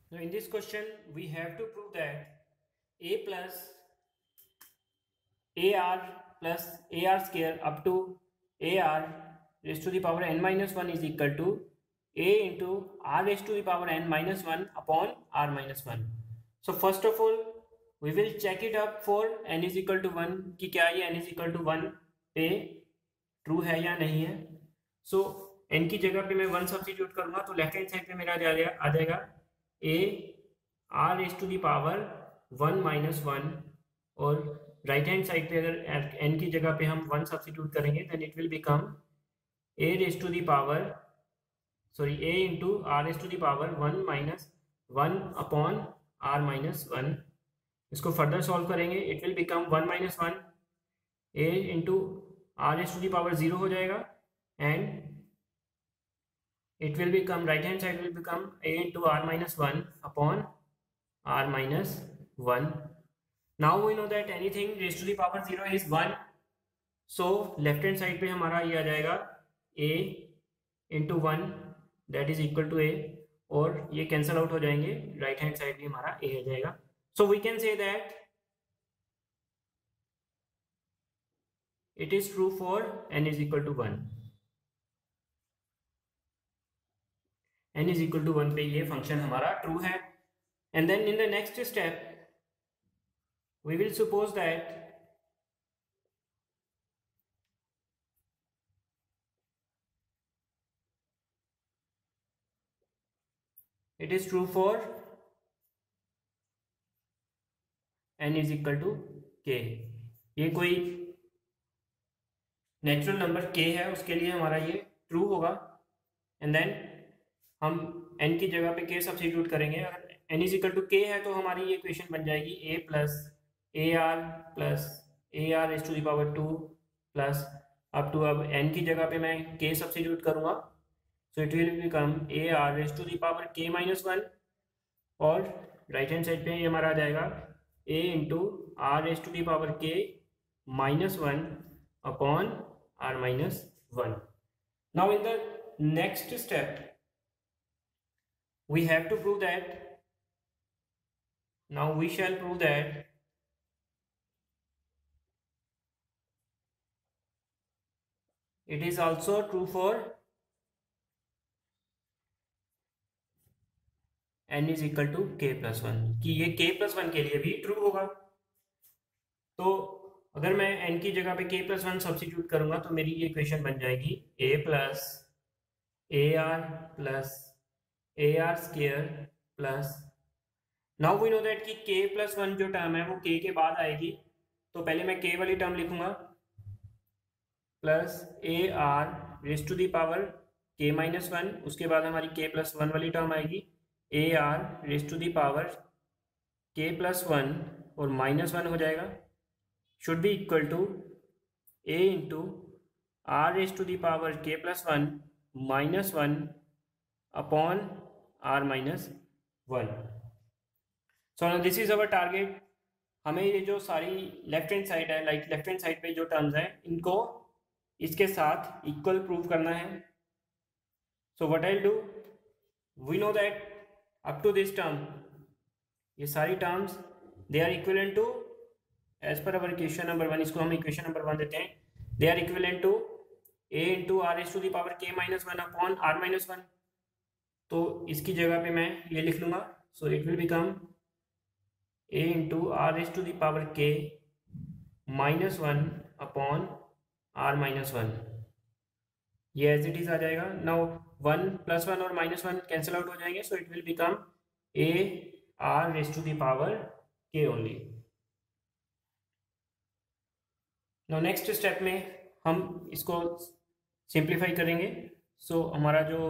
Now in this question we have to prove that a plus ar plus ar square up to ar raised to the power n minus 1 is equal to a into r raised to the power n minus 1 upon r minus 1. So first of all we will check it up for n is equal to 1 कि क्या ये n is equal to 1 पे true है या नहीं है. सो n की जगह पे मैं 1 सब्स्टिट्यूट करूंगा तो लेफ्ट हैंड साइड पे मेरा आ जाएगा a r raise to the power 1 minus 1 और राइट हैंड साइड पे अगर n की जगह पे हम 1 सब्स्टिट्यूट करेंगे then it will become a raise to the power a into r raise to the power 1 minus 1 upon r minus 1. इसको further solve करेंगे it will become 1 minus 1 a into r raise to the power 0 हो जाएगा and it will become right hand side will become a into r minus 1 upon r minus 1. Now we know that anything raised to the power 0 is 1. So left hand side पे हमारा ये आ जाएगा a into 1 that is equal to a और ये cancel out हो जाएंगे right hand side भी हमारा a आ जाएगा. So we can say that it is true for n is equal to 1. n is equal to 1 पे ये फंक्शन हमारा ट्रू है. And then in the next step we will suppose that it is true for n is equal to k. ये कोई natural number k है उसके लिए हमारा ये ट्रू होगा. एंड देन हम n की जगह पे k सब्स्टिट्यूट करेंगे. अगर n is equal to k है तो हमारी ये इक्वेशन बन जाएगी a plus A are raise to the power 2 plus up to अब n की जगह पे मैं k सब्स्टिट्यूट करूंगा so it will become A R raise to the power k minus 1 और राइट हैंड साइड पे ये हमारा आ जाएगा a into are raise to the power k minus 1 upon r minus 1. Now in the next step we have to prove that now we shall prove that it is also true for n is equal to k plus 1 कि ये k plus 1 के लिए भी true होगा. तो अगर मैं n की जगह पे k plus 1 सब्स्टिट्यूट करूंगा तो मेरी ये इक्वेशन बन जाएगी a plus A R plus A R square plus now we know that कि k प्लस 1 जो टर्म है वो k के बाद आएगी तो पहले मैं k वाली टर्म लिखूंगा plus A are raise to the power k minus 1. उसके बाद हमारी k प्लस 1 वाली टर्म आएगी a are raise to the power k plus 1 और माइनस 1 हो जाएगा should be equal to a into are raise to the power k plus 1 minus 1 upon r minus 1. So this is our target. हमें ये जो सारी left hand side है like left hand side पे जो टर्म्स हैं इनको इसके साथ इक्वल प्रूव करना है. So what I will do we know that up to this term ये सारी terms they are equivalent to as per our equation number 1. इसको हम इक्वेशन नंबर 1 देते हैं. They are equivalent to a into are raise to the power k minus 1 upon r minus 1. तो इसकी जगह पे मैं ये लिख लूंगा so it will become a into are raise to the power k minus 1 upon r minus 1. ये as it is आ जाएगा. नाउ 1 प्लस 1 और माइनस 1 कैंसिल आउट हो जाएंगे so it will become a r raise to the power k only. Now next step में हम इसको simplify करेंगे. सो हमारा जो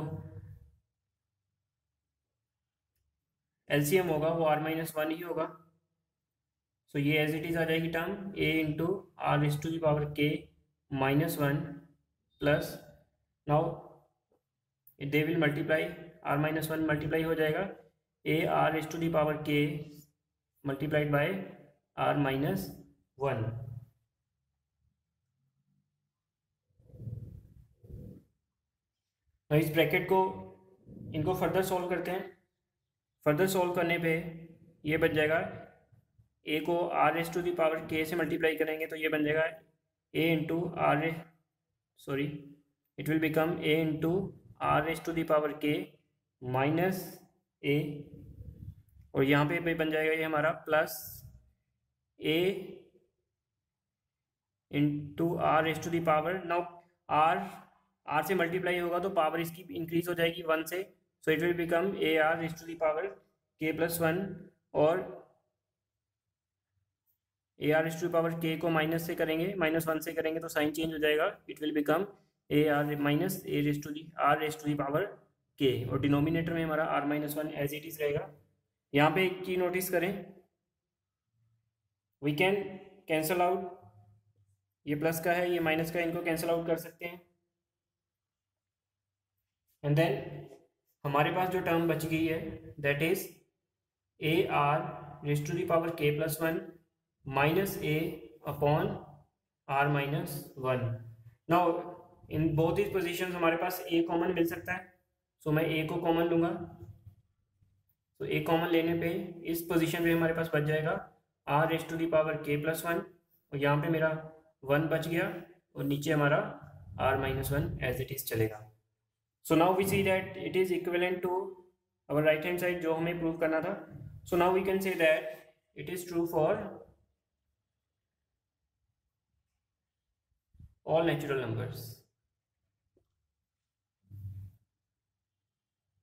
एलसीएम होगा वो r माइनस 1 ही होगा. सो ये एज इट इज आ जाएगी term a into are raise to the power k minus 1 plus now they will multiply r minus 1 multiply हो जाएगा a r raise to the power k multiplied by r minus 1. इस bracket को इनको further solve करते हैं. Further solve करने पे ये बन जाएगा, ए को r raise to the power k से मल्टीप्लाई करेंगे तो ये बन जाएगा a into r, sorry it will become a into r raise to the power k minus a, और यहाँ पे बन जाएगा ये हमारा plus a into r raise to the power, now r से मल्टीप्लाई होगा तो पावर इसकी इंक्रीज हो जाएगी 1 से, so it will become A r raise to the power k plus 1, और a r raise to the power k को minus से करेंगे, -1 से करेंगे तो साइन चेंज हो जाएगा, it will become A r minus a raise to the r raise to the power k, और डिनोमिनेटर में हमारा r-1 एज इट इज रहेगा। यहाँ पे एक चीज नोटिस करें, वी कैन कैंसल आउट, ये प्लस का है ये माइनस का, इनको कैंसल आउट कर सकते हैं, एंड देन हमारे पास जो टर्म बच गई है that is a r raise to the power k plus 1 minus a upon r-1। Now in both this positions हमारे पास ए कॉमन मिल सकता है, सो मैं ए को कॉमन लूंगा, तो ए कॉमन लेने पे इस पोजीशन पे हमारे पास बच जाएगा r raise to the power k plus 1, और यहाँ पे मेरा 1 बच गया, और नीचे हमारा r-1 एज इट इज चलेगा। So now we see that it is equivalent to our right hand side जो हमें प्रूव करना था। So now we can say that it is true for all natural numbers.